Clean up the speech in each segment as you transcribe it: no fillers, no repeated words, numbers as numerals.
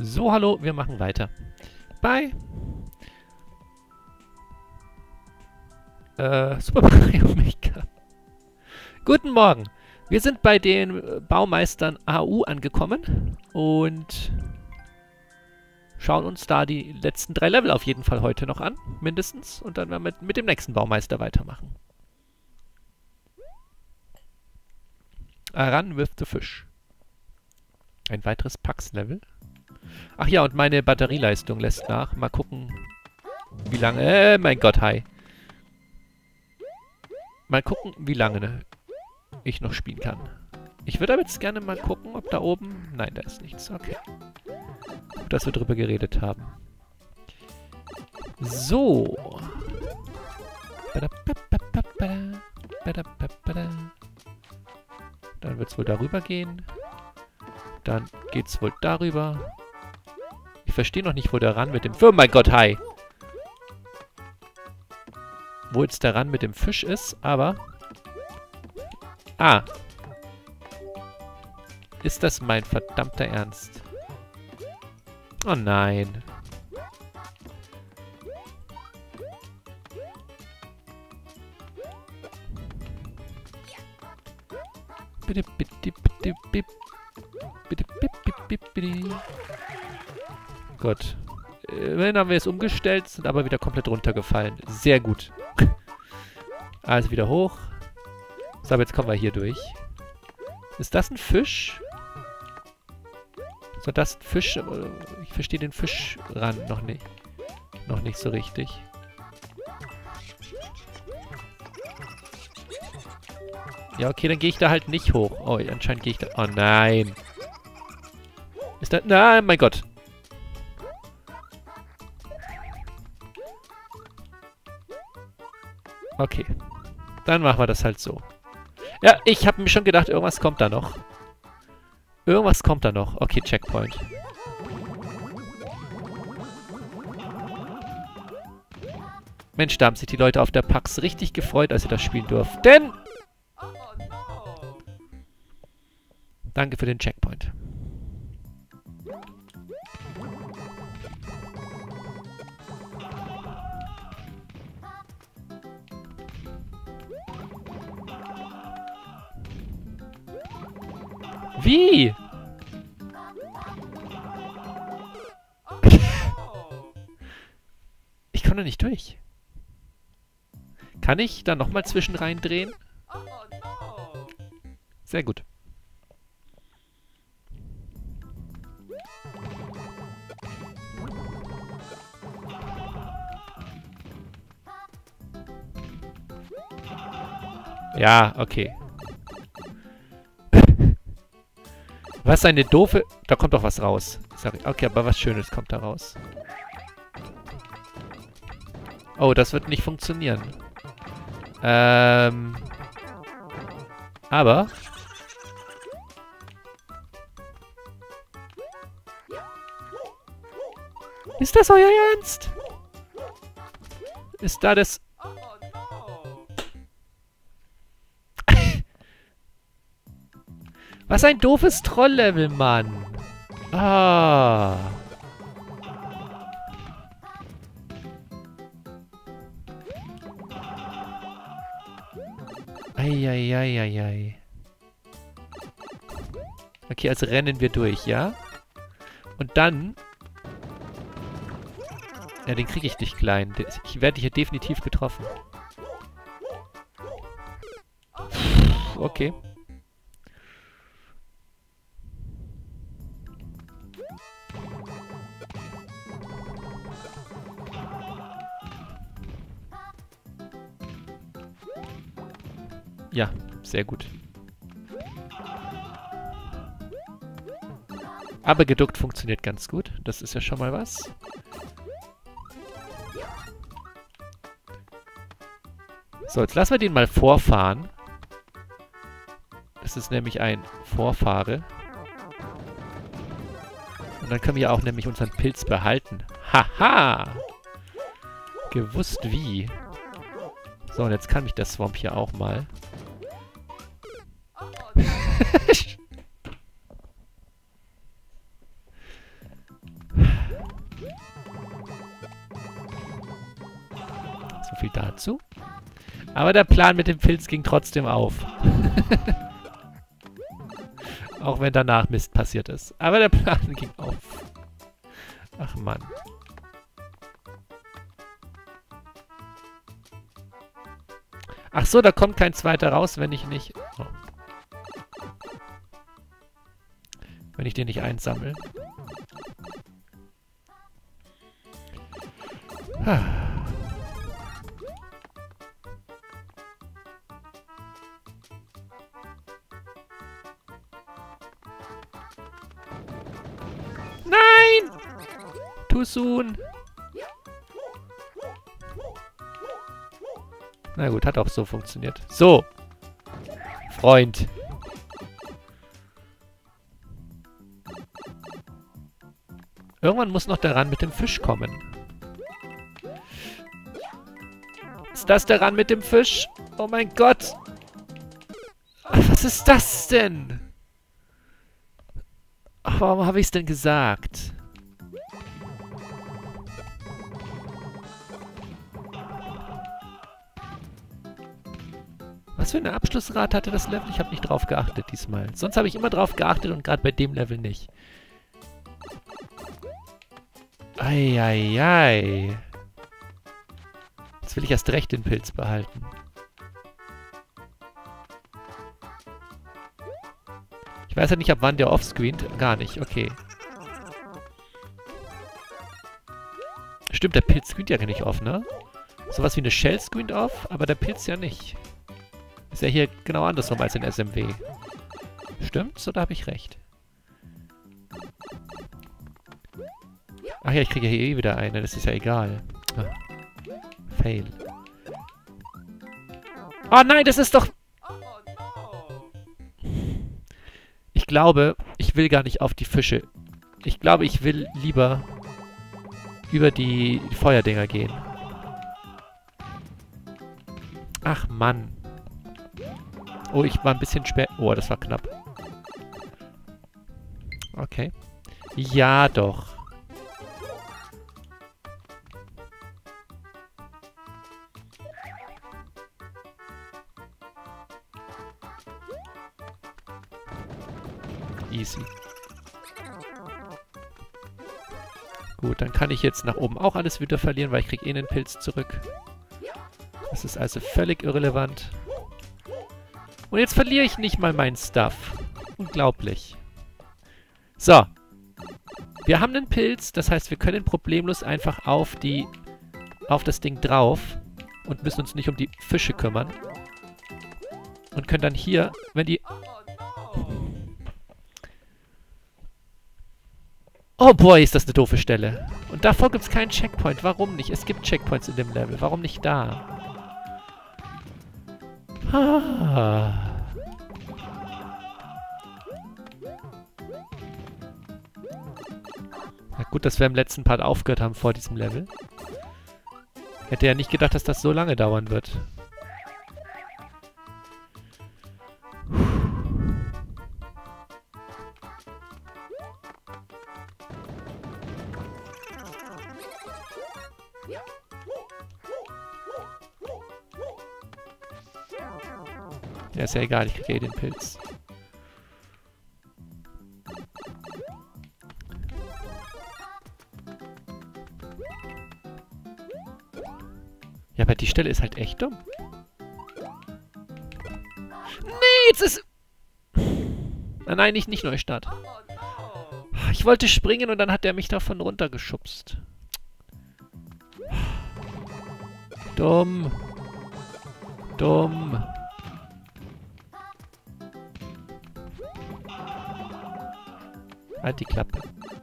So, hallo, wir machen weiter. Bei Super Mario Maker. Guten Morgen. Wir sind bei den Baumeistern AU angekommen und schauen uns da die letzten 3 Level auf jeden Fall heute noch an, mindestens. Und dann werden wir mit dem nächsten Baumeister weitermachen. Run with the Fish. Ein weiteres Pax-Level. Ach ja, und meine Batterieleistung lässt nach. Mal gucken, wie lange... mein Gott, hi. Mal gucken, wie lange ich noch spielen kann. Ich würde aber jetzt gerne mal gucken, ob da oben... Nein, da ist nichts. Okay. Gut, dass wir drüber geredet haben. So. Dann wird es wohl darüber gehen. Dann geht's wohl darüber. Ich verstehe noch nicht, wo der Run mit dem... Oh mein Gott, hi! Wo jetzt der Run mit dem Fisch ist, aber... Ah! Ist das mein verdammter Ernst? Oh nein! Bitte, bitte, bitte, bitte. Bitte, bitte, bitte, bitte. Gut. Immerhin haben wir es umgestellt, sind aber wieder komplett runtergefallen. Sehr gut. Also wieder hoch. So, aber jetzt kommen wir hier durch. Ist das ein Fisch? Ist das ein Fisch? Ich verstehe den Fischrand noch nicht. Noch nicht so richtig. Ja, okay, dann gehe ich da halt nicht hoch. Oh, anscheinend gehe ich da... Oh nein. Ist da... Nein, mein Gott. Okay. Dann machen wir das halt so. Ja, ich habe mir schon gedacht, irgendwas kommt da noch. Irgendwas kommt da noch. Okay, Checkpoint. Mensch, da haben sich die Leute auf der PAX richtig gefreut, als sie das spielen durften. Danke für den Checkpoint. Wie? Ich komme da nicht durch. Kann ich da nochmal zwischen reindrehen? Sehr gut. Ja, okay. Was eine doofe... Da kommt doch was raus. Sorry. Okay, aber was Schönes kommt da raus. Oh, das wird nicht funktionieren. Aber... Ist das euer Ernst? Ist da das... Was ein doofes Troll-Level, Mann. Ah. Eieieiei. Okay, also rennen wir durch, ja? Und dann... Ja, den kriege ich nicht klein. Ich werde hier definitiv getroffen. Okay. Ja, sehr gut. Aber geduckt funktioniert ganz gut. Das ist ja schon mal was. So, jetzt lassen wir den mal vorfahren. Das ist nämlich ein Vorfahre. Und dann können wir auch nämlich unseren Pilz behalten. Haha! Gewusst wie. So, und jetzt kann mich der Swamp hier auch mal. viel dazu. Aber der Plan mit dem Pilz ging trotzdem auf. Auch wenn danach Mist passiert ist. Aber der Plan ging auf. Ach Mann. Ach so, da kommt kein zweiter raus, wenn ich nicht... Oh. Wenn ich den nicht einsammle. Nein! Too soon. Na gut, hat auch so funktioniert. So. Freund. Irgendwann muss noch der Run mit dem Fisch kommen. Ist das der Run mit dem Fisch? Oh mein Gott. Was ist das denn? Ach, warum habe ich es denn gesagt? Was für eine Abschlussrate hatte das Level? Ich habe nicht drauf geachtet diesmal. Sonst habe ich immer drauf geachtet und gerade bei dem Level nicht. Eieiei. Jetzt will ich erst recht den Pilz behalten. Ich weiß ja nicht, ab wann der offscreent. Gar nicht, okay. Stimmt, der Pilz screent ja gar nicht off, ne? Sowas wie eine Shell screent off, aber der Pilz ja nicht. Ist ja hier genau andersrum als in SMW. Stimmt's oder habe ich recht? Ach ja, ich kriege ja hier eh wieder eine, das ist ja egal. Ah. Fail. Oh nein, das ist doch... Ich glaube, ich will gar nicht auf die Fische. Ich glaube, ich will lieber über die Feuerdinger gehen. Ach Mann. Oh, ich war ein bisschen spät. Oh, das war knapp. Okay. Ja, doch. Easy. Gut, dann kann ich jetzt nach oben auch alles wieder verlieren, weil ich kriege eh einen Pilz zurück. Das ist also völlig irrelevant. Und jetzt verliere ich nicht mal meinen Stuff. Unglaublich. So. Wir haben einen Pilz, das heißt, wir können problemlos einfach auf das Ding drauf und müssen uns nicht um die Fische kümmern. Und können dann hier, wenn die... Oh boy, ist das eine doofe Stelle. Und davor gibt es keinen Checkpoint. Warum nicht? Es gibt Checkpoints in dem Level. Warum nicht da? Ah. Na gut, dass wir im letzten Part aufgehört haben vor diesem Level. Hätte ja nicht gedacht, dass das so lange dauern wird. Ja, ist ja egal, ich kriege eh den Pilz. Ja, aber die Stelle ist halt echt dumm. Nee, jetzt ist... Nein, nicht Neustart. Ich wollte springen und dann hat er mich davon runtergeschubst. Dumm. Dumm. Halt die Klappe.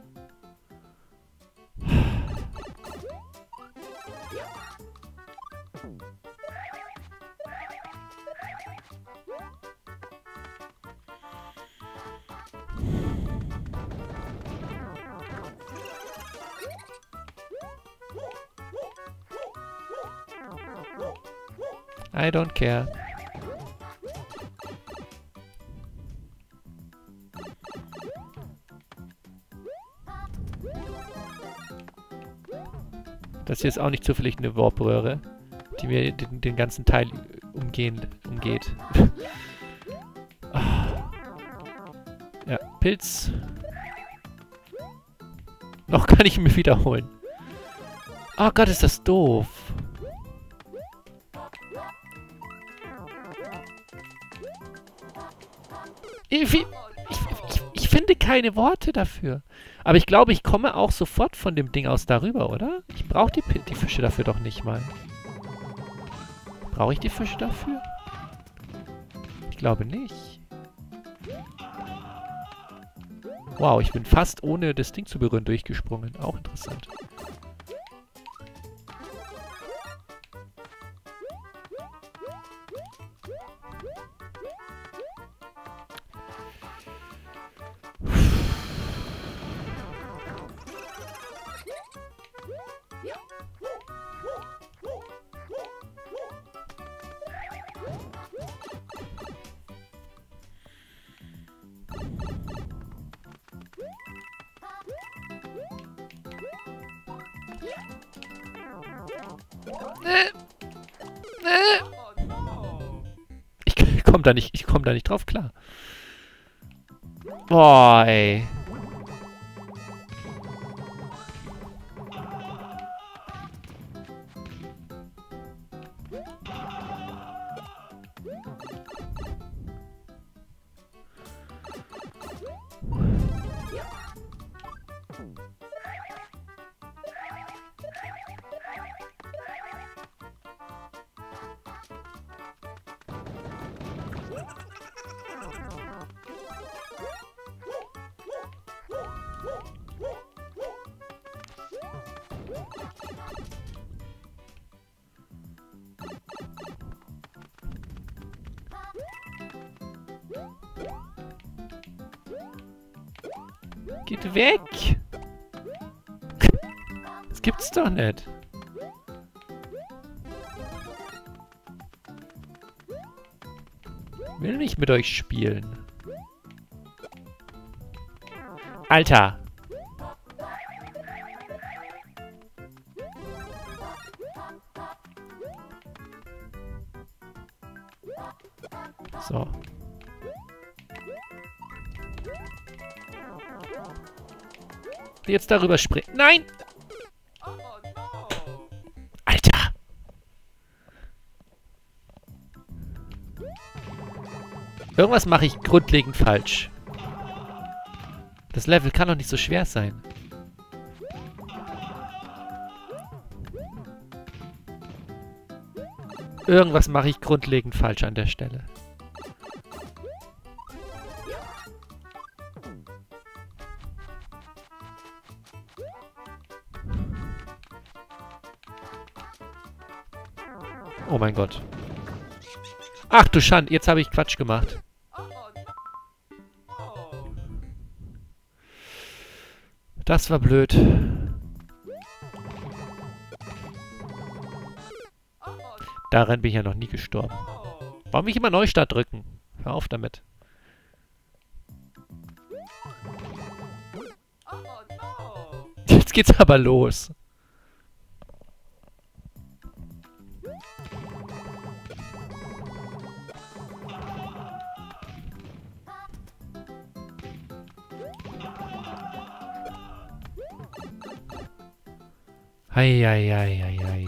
I don't care. Das hier ist auch nicht zufällig eine Warp-Röhre, die mir den ganzen Teil umgeht. Ja, Pilz. Noch kann ich ihn mir wiederholen. Oh Gott, ist das doof. Ich finde keine Worte dafür. Aber ich glaube, ich komme auch sofort von dem Ding aus darüber, oder? Ich brauche die Fische dafür doch nicht mal. Brauche ich die Fische dafür? Ich glaube nicht. Wow, ich bin fast ohne das Ding zu berühren durchgesprungen. Auch interessant. Ich komm da nicht drauf klar. Boah, ey. Geht weg! Das gibt's doch nicht. Will nicht mit euch spielen. Alter! So. Jetzt darüber springen. Nein! Alter! Irgendwas mache ich grundlegend falsch. Das Level kann doch nicht so schwer sein. Irgendwas mache ich grundlegend falsch an der Stelle. Oh mein Gott. Ach du Schande, jetzt habe ich Quatsch gemacht. Das war blöd. Daran bin ich ja noch nie gestorben. Warum will ich immer Neustart drücken? Hör auf damit. Jetzt geht's aber los. Eieieiei.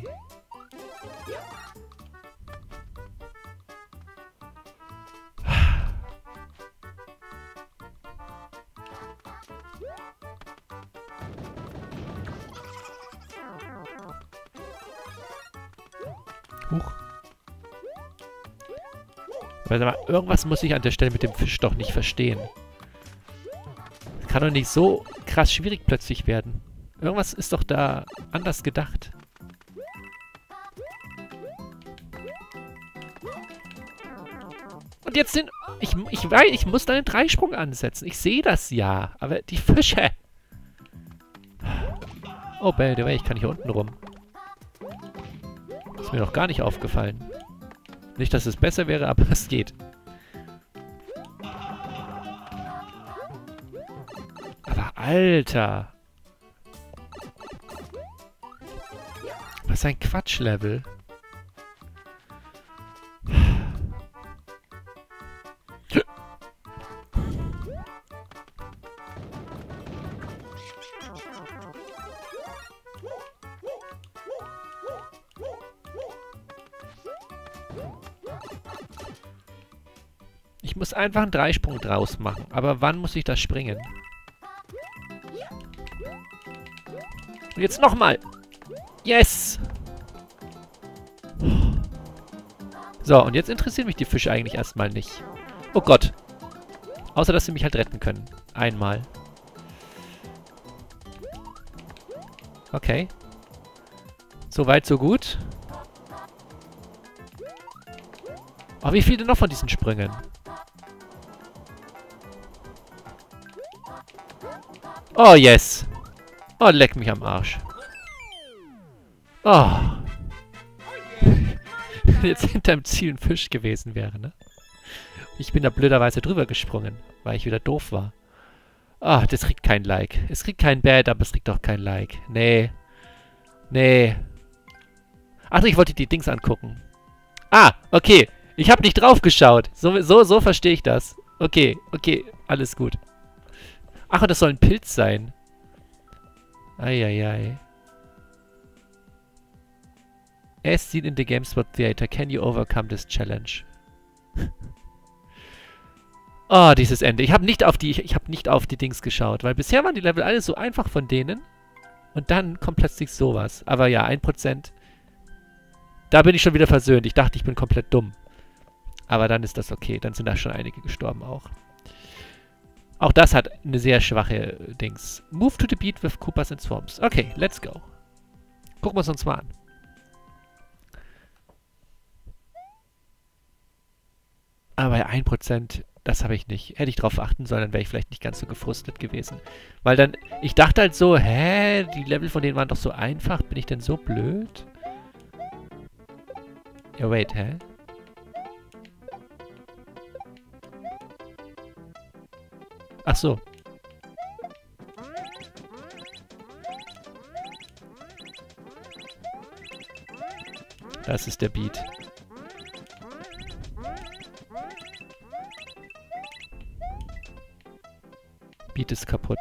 Huch. Warte mal, irgendwas muss ich an der Stelle mit dem Fisch doch nicht verstehen. Das kann doch nicht so krass schwierig plötzlich werden. Irgendwas ist doch da anders gedacht. Und jetzt sind... Ich weiß, ich muss da einen Dreisprung ansetzen. Ich sehe das ja. Aber die Fische... Oh, by the way, ich kann hier unten rum. Ist mir noch gar nicht aufgefallen. Nicht, dass es besser wäre, aber es geht. Aber Alter... Was ein Quatschlevel. muss einfach einen Dreisprung draus machen. Aber wann muss ich das springen? Und jetzt nochmal. Yes! So, und jetzt interessieren mich die Fische eigentlich erstmal nicht. Oh Gott. Außer, dass sie mich halt retten können. Einmal. Okay. Soweit, so gut. Oh, wie viele noch von diesen Sprüngen? Oh, yes. Oh, leck mich am Arsch. Oh. Jetzt hinterm Ziel ein Fisch gewesen wäre, ne? Ich bin da blöderweise drüber gesprungen, weil ich wieder doof war. Ah, das kriegt kein Like. Es kriegt kein Bad, aber es kriegt auch kein Like. Nee. Nee. Ach, ich wollte die Dings angucken. Ah, okay. Ich habe nicht drauf geschaut. So verstehe ich das. Okay, okay. Alles gut. Ach, und das soll ein Pilz sein. Eieiei. As seen in the GameSpot Theater, can you overcome this challenge? Oh, dieses Ende. Ich habe nicht auf die Dings geschaut, weil bisher waren die Level alle so einfach von denen. Und dann kommt plötzlich sowas. Aber ja, 1%. Da bin ich schon wieder versöhnt. Ich dachte, ich bin komplett dumm. Aber dann ist das okay. Dann sind da schon einige gestorben auch. Auch das hat eine sehr schwache Dings. Move to the beat with Koopas and Swamps. Okay, let's go. Gucken wir es uns mal an. Aber 1%, das habe ich nicht. Hätte ich drauf achten sollen, dann wäre ich vielleicht nicht ganz so gefrustet gewesen. Weil dann, ich dachte halt so, hä, die Level von denen waren doch so einfach. Bin ich denn so blöd? Ja, wait, hä? Ach so. Das ist der Beat. Beat ist kaputt.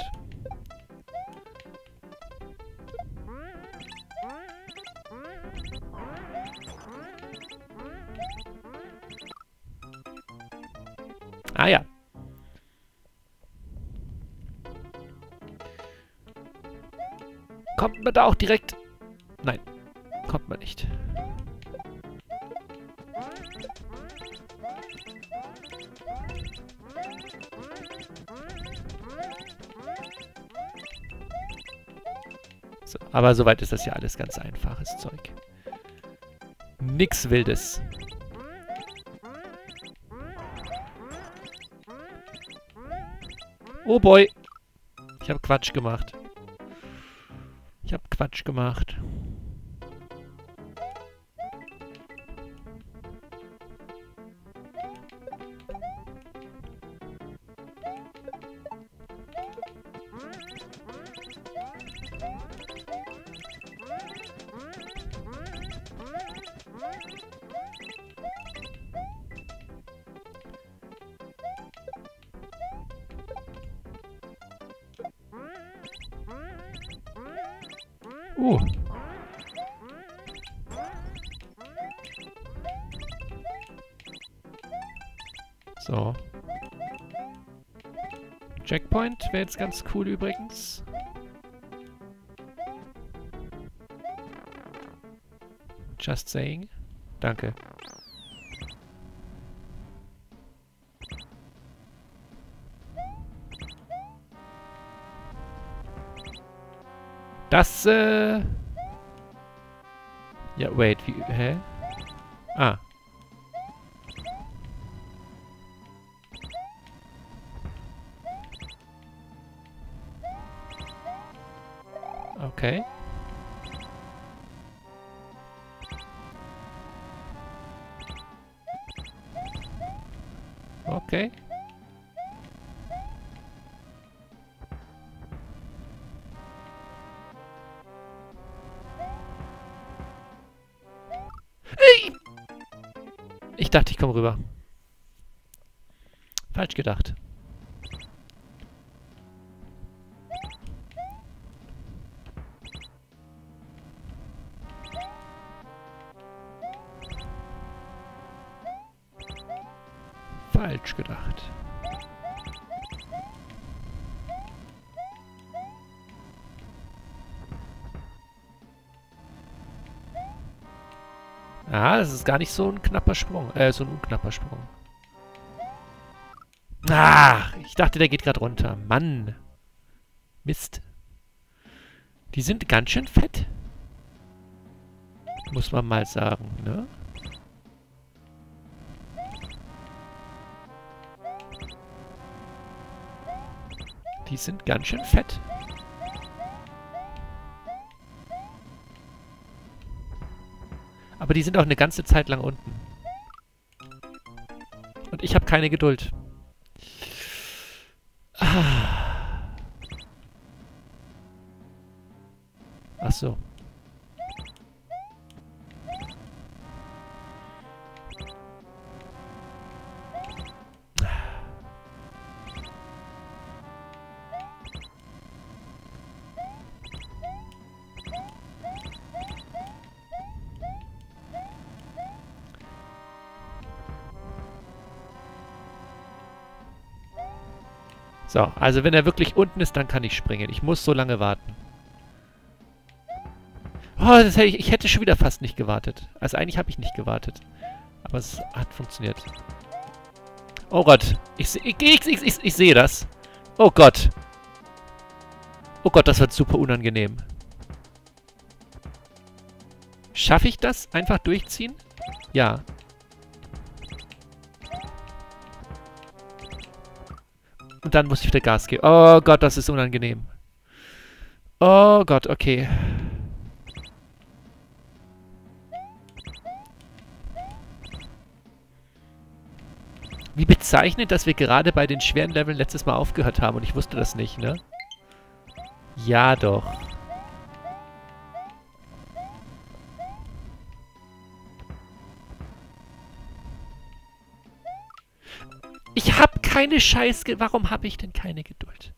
Ah ja. Kommt man da auch direkt... Nein, kommt man nicht. So, aber soweit ist das ja alles ganz einfaches Zeug. Nix Wildes. Oh boy. Ich habe Quatsch gemacht. Ich habe Quatsch gemacht. So. Checkpoint wäre jetzt ganz cool übrigens. Just saying. Danke. Das, Ja, wait, wie, hä? Ah. Okay. Okay. Ich dachte, ich komme rüber. Falsch gedacht. falsch gedacht. Ah, das ist gar nicht so ein knapper Sprung. So ein unknapper Sprung. Ah, ich dachte, der geht gerade runter. Mann. Mist. Die sind ganz schön fett. Muss man mal sagen, ne? Die sind ganz schön fett. Aber die sind auch eine ganze Zeit lang unten. Und ich habe keine Geduld. Ach so. So, also wenn er wirklich unten ist, dann kann ich springen. Ich muss so lange warten. Oh, ich hätte schon wieder fast nicht gewartet. Also eigentlich habe ich nicht gewartet. Aber es hat funktioniert. Oh Gott. Ich sehe das. Oh Gott. Oh Gott, das wird super unangenehm. Schaffe ich das? Einfach durchziehen? Ja. Und dann muss ich wieder Gas geben. Oh Gott, das ist unangenehm. Oh Gott, okay. Wie bezeichnend, dass wir gerade bei den schweren Leveln letztes Mal aufgehört haben und ich wusste das nicht, ne? Ja, doch. Ich hab keine Warum habe ich denn keine Geduld?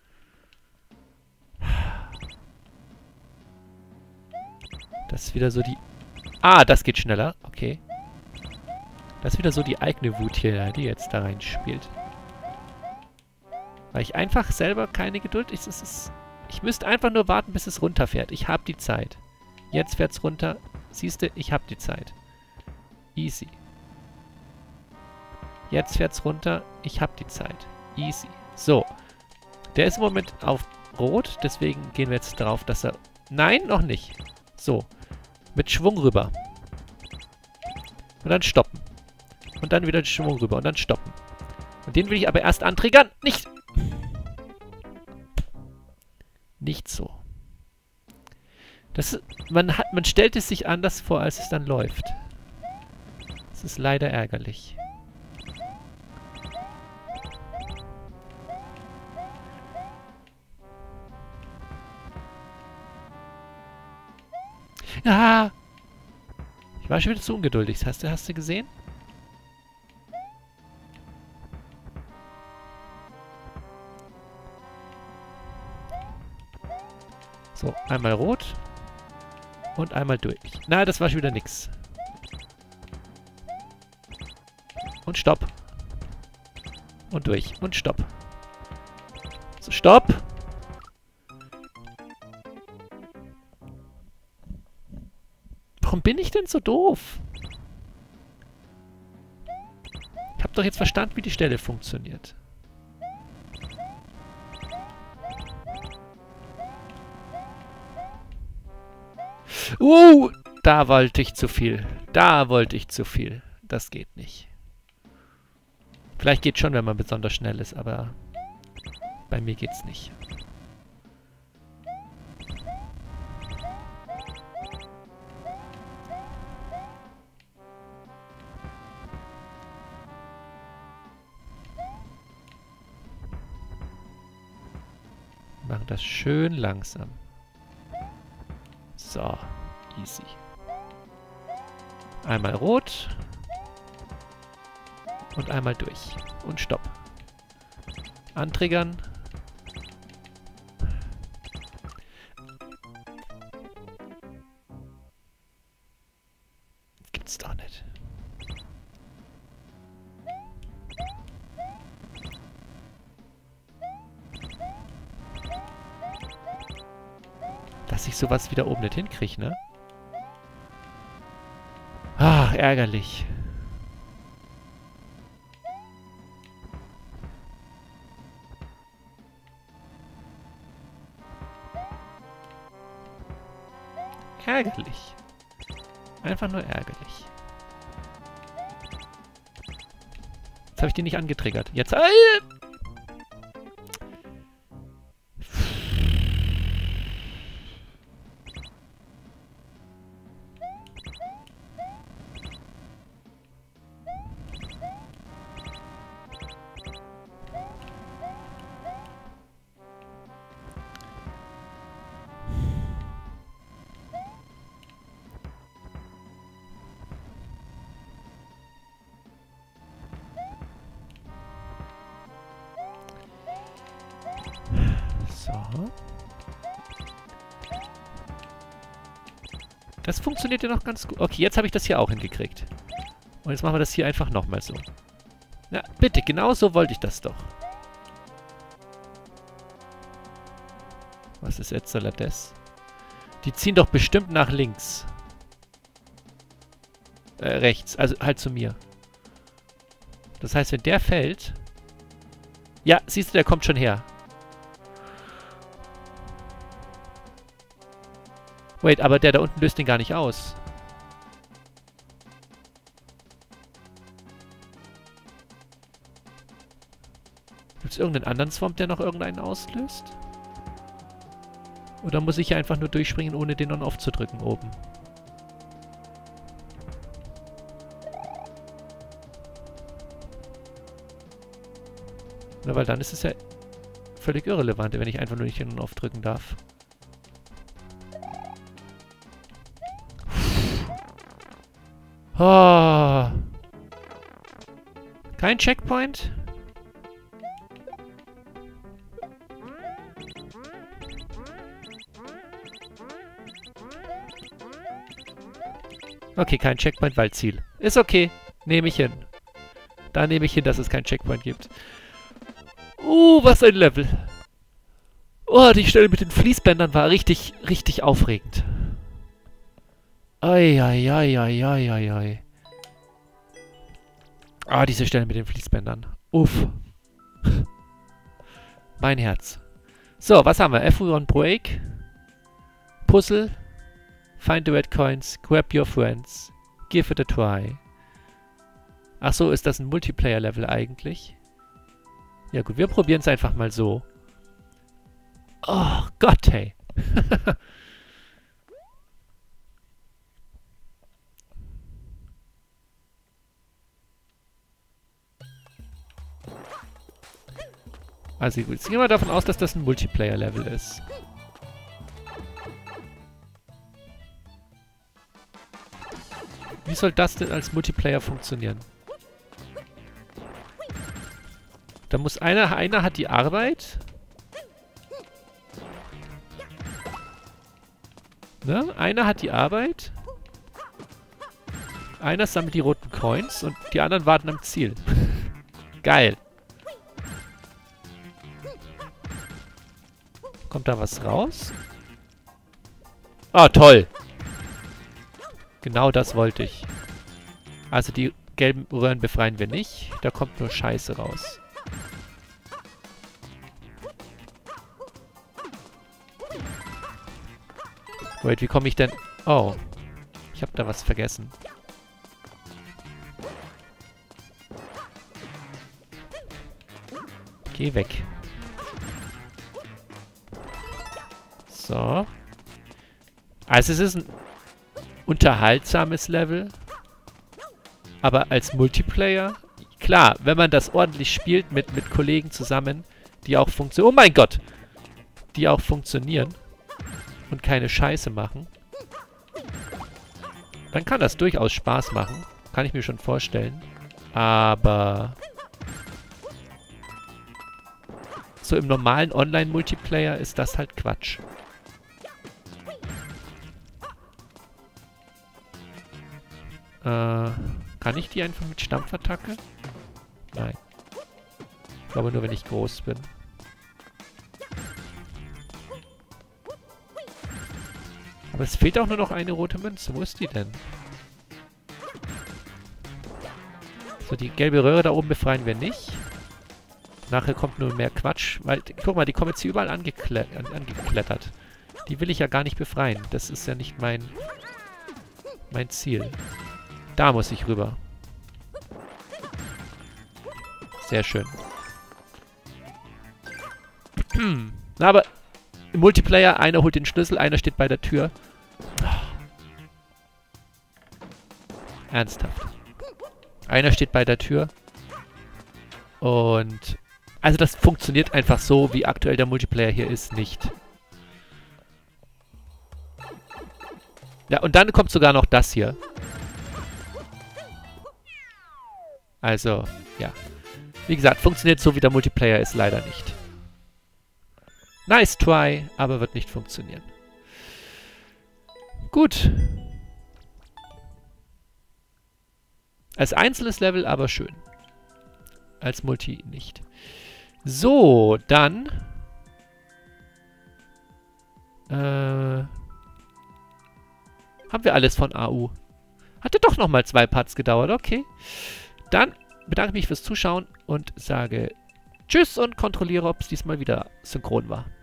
Das ist wieder so die... Ah, das geht schneller. Okay. Das ist wieder so die eigene Wut hier, die jetzt da reinspielt. Weil ich einfach selber keine Geduld... Ich müsste einfach nur warten, bis es runterfährt. Ich habe die Zeit. Jetzt fährt's runter. Siehst du, ich habe die Zeit. Easy. Jetzt fährt's runter. Ich habe die Zeit. Easy. So. Der ist im Moment auf Rot. Deswegen gehen wir jetzt darauf, dass er... Nein, noch nicht. So. Mit Schwung rüber. Und dann stoppen. Und dann wieder Schwung rüber. Und dann stoppen. Und den will ich aber erst antriggern. Nicht... Nicht so. Man stellt es sich anders vor, als es dann läuft. Das ist leider ärgerlich. Ja! Ich war schon wieder zu ungeduldig. Hast du gesehen? So, einmal rot. Und einmal durch. Na, das war schon wieder nix. Und stopp. Und durch. Und stopp. So, stopp. Warum bin ich denn so doof? Ich hab doch jetzt verstanden, wie die Stelle funktioniert. Da wollte ich zu viel. Da wollte ich zu viel. Das geht nicht. Vielleicht geht's schon, wenn man besonders schnell ist, aber bei mir geht's nicht. Wir machen das schön langsam. So, easy. Einmal rot. Und einmal durch. Und stopp. Antriggern. Gibt's doch nicht. dass ich sowas wieder oben nicht hinkriege, ne? Ah, ärgerlich. Ärgerlich. Einfach nur ärgerlich. Jetzt habe ich die nicht angetriggert. Jetzt... So. Das funktioniert ja noch ganz gut. Okay, jetzt habe ich das hier auch hingekriegt. Und jetzt machen wir das hier einfach nochmal so. Na, bitte, genau so wollte ich das doch. Was ist jetzt soll er das? Die ziehen doch bestimmt nach links. Rechts. Also halt zu mir. Das heißt, wenn der fällt... Ja, siehst du, der kommt schon her. Wait, aber der da unten löst den gar nicht aus. Gibt es irgendeinen anderen Swamp, der noch irgendeinen auslöst? Oder muss ich hier einfach nur durchspringen, ohne den On-Off zu drücken oben? Na, weil dann ist es ja völlig irrelevant, wenn ich einfach nur nicht den On-Off drücken darf. Oh. Kein Checkpoint? Okay, kein Checkpoint, weil Ziel. Ist okay. Nehme ich hin. Da nehme ich hin, dass es kein Checkpoint gibt. Was ein Level. Oh, die Stelle mit den Fließbändern war richtig, richtig aufregend. Eieieiei. Ah, diese Stelle mit den Fließbändern. Uff. Mein Herz. So, was haben wir? Everyone Break. Puzzle. Find the red coins. Grab your friends. Give it a try. Ach so, ist das ein Multiplayer-Level eigentlich? Ja gut, wir probieren es einfach mal so. Oh Gott, hey. Also gut, jetzt gehen wir davon aus, dass das ein Multiplayer-Level ist. Wie soll das denn als Multiplayer funktionieren? Da muss einer hat die Arbeit. Ne? Einer hat die Arbeit. Einer sammelt die roten Coins und die anderen warten am Ziel. Geil. Kommt da was raus? Ah, toll. Genau das wollte ich. Also die gelben Röhren befreien wir nicht. Da kommt nur Scheiße raus. Wait, wie komme ich denn... Oh. Ich habe da was vergessen. Geh weg. So. Also es ist ein unterhaltsames Level. Aber als Multiplayer... Klar, wenn man das ordentlich spielt mit Kollegen zusammen, die auch funktionieren... Oh mein Gott! Die auch funktionieren und keine Scheiße machen, dann kann das durchaus Spaß machen. Kann ich mir schon vorstellen. Aber so im normalen Online-Multiplayer ist das halt Quatsch. Kann ich die einfach mit Stampfattacke? Nein. Ich glaube nur, wenn ich groß bin. Aber es fehlt auch nur noch eine rote Münze. Wo ist die denn? So, die gelbe Röhre da oben befreien wir nicht. Nachher kommt nur mehr Quatsch. Weil, guck mal, die kommen jetzt hier überall angeklettert. Die will ich ja gar nicht befreien. Das ist ja nicht mein Ziel. Da muss ich rüber. Sehr schön. Na, aber im Multiplayer, einer holt den Schlüssel, einer steht bei der Tür. Ernsthaft. Einer steht bei der Tür. Und... Also das funktioniert einfach so, wie aktuell der Multiplayer hier ist, nicht. Ja, und dann kommt sogar noch das hier. Also, ja. Wie gesagt, funktioniert so, wie der Multiplayer ist, leider nicht. Nice try, aber wird nicht funktionieren. Gut. Als einzelnes Level aber schön. Als Multi nicht. So, dann... haben wir alles von AU. Hatte doch nochmal 2 Parts gedauert, okay. Dann bedanke ich mich fürs Zuschauen und sage Tschüss und kontrolliere, ob es diesmal wieder synchron war.